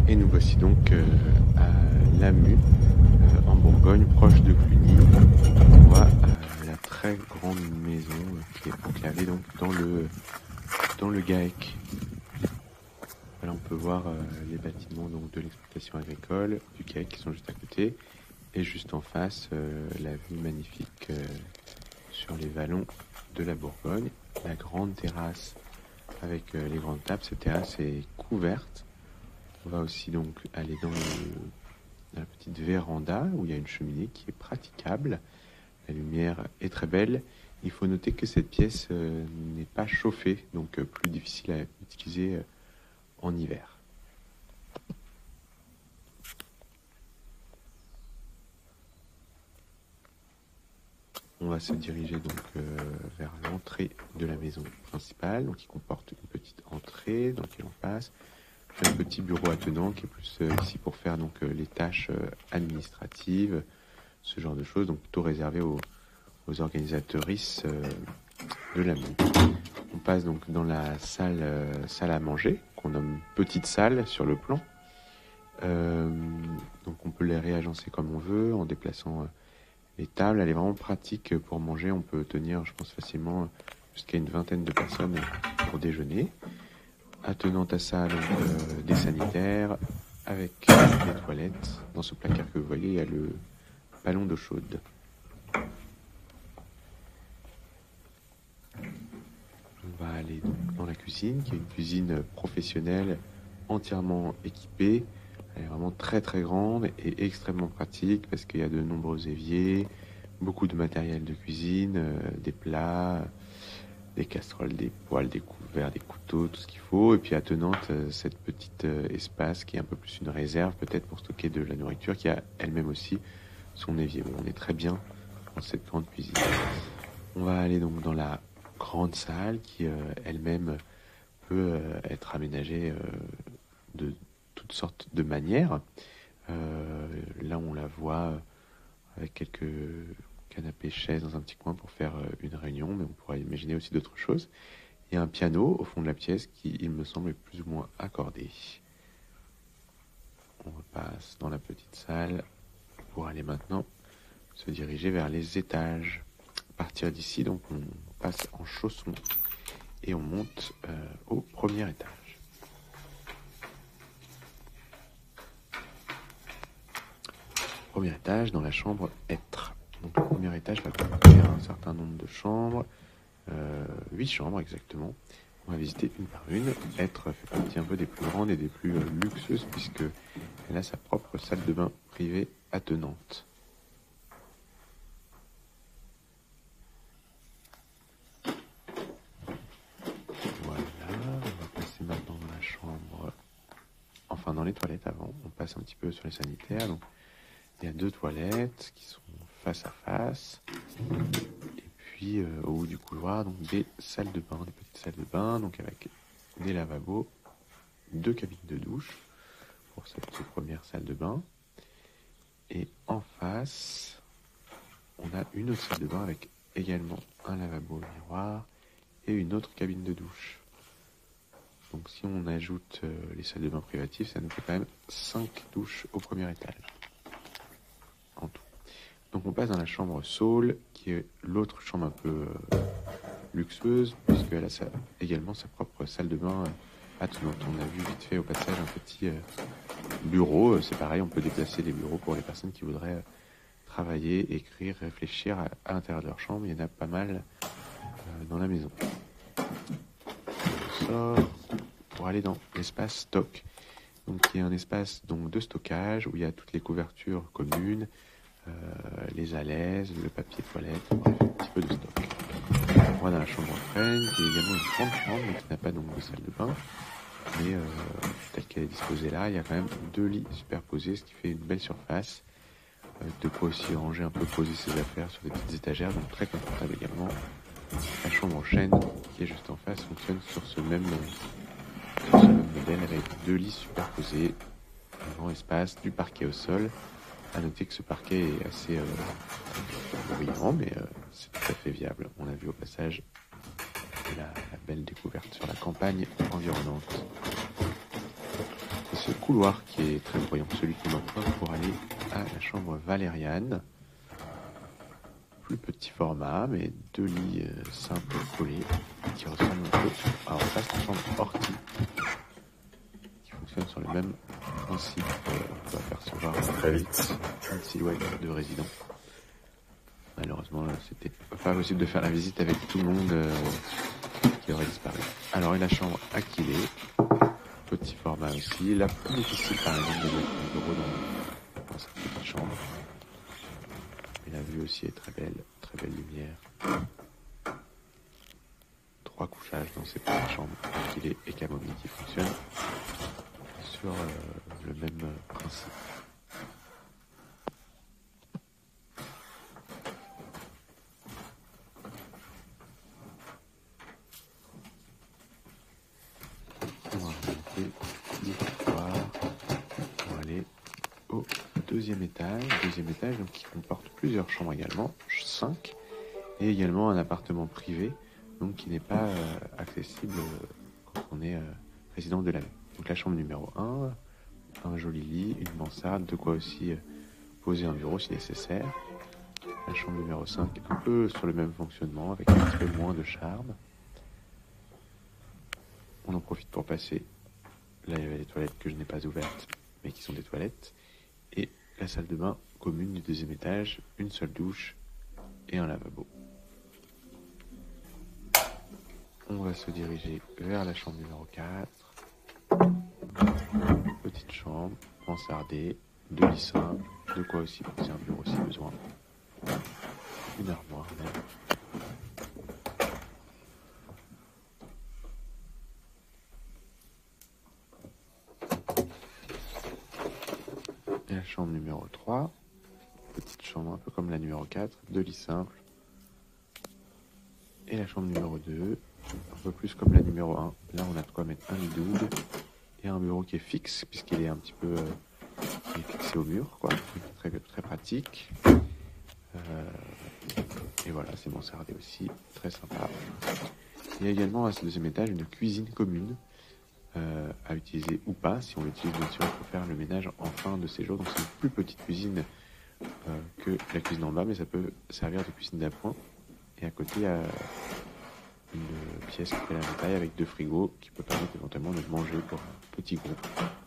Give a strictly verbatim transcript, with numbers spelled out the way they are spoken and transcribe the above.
Et nous voici donc euh, à Lamu, euh, en Bourgogne, proche de Cluny. On voit euh, la très grande maison euh, qui est enclavée donc dans le dans le GAEC. Voilà, on peut voir euh, les bâtiments donc de l'exploitation agricole du GAEC qui sont juste à côté, et juste en face euh, la vue magnifique euh, sur les vallons de la Bourgogne. La grande terrasse avec euh, les grandes tables. Cette terrasse est couverte. On va aussi donc aller dans, le, dans la petite véranda où il y a une cheminée qui est praticable. La lumière est très belle. Il faut noter que cette pièce euh, n'est pas chauffée, donc euh, plus difficile à utiliser euh, en hiver. On va se diriger donc euh, vers l'entrée de la maison principale, donc qui comporte une petite entrée dans laquelle on passe. Un petit bureau attenant qui est plus euh, ici pour faire donc euh, les tâches euh, administratives, ce genre de choses, donc plutôt réservé aux, aux organisatrices euh, de la maison. On passe donc dans la salle, euh, salle à manger, qu'on nomme petite salle sur le plan. Euh, donc on peut les réagencer comme on veut en déplaçant euh, les tables. Elle est vraiment pratique pour manger. On peut tenir, je pense, facilement jusqu'à une vingtaine de personnes pour déjeuner. Attenante à ça, donc, euh, des sanitaires avec des toilettes. Dans ce placard que vous voyez, il y a le ballon d'eau chaude. On va aller donc dans la cuisine, qui est une cuisine professionnelle entièrement équipée. Elle est vraiment très très grande et extrêmement pratique parce qu'il y a de nombreux éviers, beaucoup de matériel de cuisine, euh, des plats, des casseroles, des poêles, des couverts, des couteaux, tout ce qu'il faut. Et puis attenante, euh, cette petite euh, espace qui est un peu plus une réserve peut-être pour stocker de la nourriture, qui a elle-même aussi son évier. Bon, on est très bien dans cette grande cuisine. On va aller donc dans la grande salle qui euh, elle-même peut euh, être aménagée euh, de toutes sortes de manières. Euh, là, on la voit avec quelques canapés, chaises dans un petit coin pour faire une réunion, mais on pourrait imaginer aussi d'autres choses. Il y a un piano au fond de la pièce qui, il me semble, est plus ou moins accordé. On repasse dans la petite salle pour aller maintenant se diriger vers les étages. À partir d'ici, donc, on passe en chaussons et on monte euh, au premier étage. Premier étage, dans la chambre être. Donc le premier étage va comporter un certain nombre de chambres, euh, huit chambres exactement. On va visiter une par une. Être fait partie un peu des plus grandes et des plus euh, luxueuses puisque elle a sa propre salle de bain privée attenante. Voilà, on va passer maintenant dans la chambre, enfin dans les toilettes avant. On passe un petit peu sur les sanitaires. Donc, il y a deux toilettes qui sont face à face. Et puis euh, au bout du couloir, donc des salles de bain, des petites salles de bain, donc avec des lavabos, deux cabines de douche pour cette première salle de bain. Et en face, on a une autre salle de bain avec également un lavabo miroir et une autre cabine de douche. Donc si on ajoute euh, les salles de bain privatives, ça nous fait quand même cinq douches au premier étage. En tout. Donc on passe dans la chambre Saul, qui est l'autre chambre un peu euh, luxueuse, puisqu'elle a sa, également sa propre salle de bain euh, attenante. On a vu vite fait au passage un petit euh, bureau. C'est pareil, on peut déplacer les bureaux pour les personnes qui voudraient euh, travailler, écrire, réfléchir à, à l'intérieur de leur chambre. Il y en a pas mal euh, dans la maison. On sort pour aller dans l'espace stock. Donc il y a un espace donc, de stockage où il y a toutes les couvertures communes, euh, les alaises, le papier toilette, bref, un petit peu de stock. On va dans la chambre freine, qui est également une grande chambre, mais qui n'a pas donc de salle de bain. Mais euh, telle qu'elle est disposée là, il y a quand même deux lits superposés, ce qui fait une belle surface. Euh, de quoi aussi ranger un peu, poser ses affaires sur des petites étagères, donc très confortable également. La chambre en chêne, qui est juste en face, fonctionne sur ce même Sur ce même modèle avec deux lits superposés, un grand espace, du parquet au sol. À noter que ce parquet est assez euh, bruyant, mais euh, c'est tout à fait viable. On a vu au passage la, la belle découverte sur la campagne environnante. Et ce couloir qui est très bruyant, celui qui m'emprunte pour aller à la chambre valériane. Plus petit format, mais deux lits euh, simples collés qui ressemblent un peu à en face la chambre ortie, qui fonctionne sur le même principe. Euh, on peut apercevoir très vite une silhouette de résident. Malheureusement, c'était pas possible de faire la visite avec tout le monde euh, qui aurait disparu. Alors, et la chambre Aquilée, petit format aussi. Là, plus difficile par exemple de mettre un bureau dans, dans cette petite chambre. Et la vue aussi est très belle, très belle lumière. Trois couchages dans cette petite chambre Aquilée et camomille qui fonctionnent sur euh, le même euh, principe. On va remonter du trottoir pour aller au deuxième étage. Deuxième étage donc, qui comporte plusieurs chambres également, cinq, et également un appartement privé donc qui n'est pas euh, accessible euh, quand on est euh, résident de l'année. Donc la chambre numéro un, un joli lit, une mansarde, de quoi aussi euh, poser un bureau si nécessaire. La chambre numéro cinq, un peu sur le même fonctionnement avec un petit peu moins de charme. On en profite pour passer. Là, il y avait les toilettes que je n'ai pas ouvertes, mais qui sont des toilettes. Et la salle de bain commune du deuxième étage, une seule douche et un lavabo. On va se diriger vers la chambre numéro quatre. Petite chambre, mansardée, deux lits simples, de quoi aussi poser un bureau si besoin. Une armoire même. Et la chambre numéro trois, petite chambre un peu comme la numéro quatre, deux lits simples. Et la chambre numéro deux, un peu plus comme la numéro un. Là, on a de quoi mettre un lit double et un bureau qui est fixe, puisqu'il est un petit peu euh, il est fixé au mur, quoi. Très, très pratique. Euh, et voilà, c'est mansardé aussi, très sympa. Il y a également à ce deuxième étage une cuisine commune euh, à utiliser ou pas, si on l'utilise bien sûr pour faire le ménage en fin de séjour. Donc c'est une plus petite cuisine euh, que la cuisine en bas, mais ça peut servir de cuisine d'appoint. Et à côté, il y a une pièce qui fait la taille avec deux frigos qui peut permettre éventuellement de manger pour un petit groupe.